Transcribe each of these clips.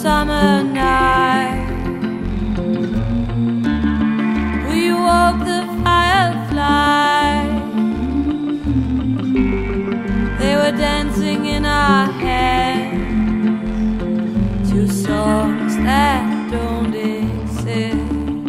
summer night. We woke the fireflies. They were dancing in our heads to songs that don't exist.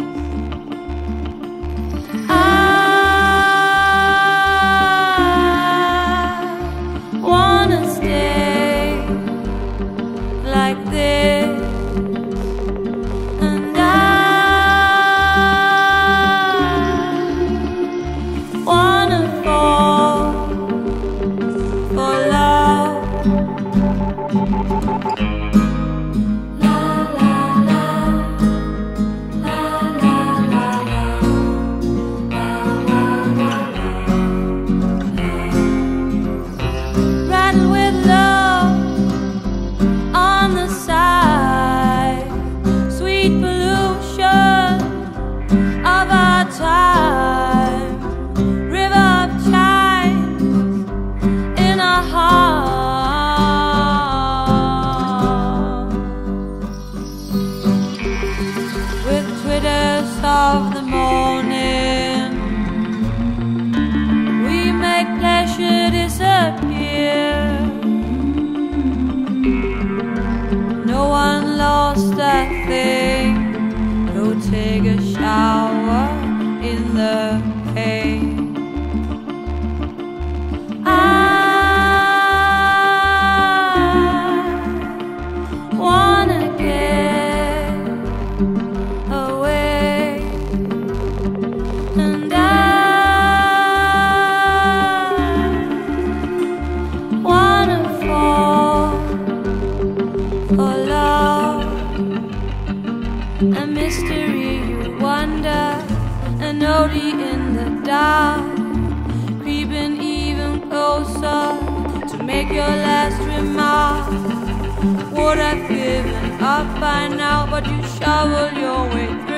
Rattle with love on the side, sweet pollution of our time, river of chimes in our heart, with twitters of the morning, we make pleasure disappear. No one lost a thing. Go take a shower in the pain. I wanna get away, and I wanna fall for love, a mystery you wonder, an oldie in the dark, creeping even closer to make your last remark. Would have given up by now, but you shovel your way through.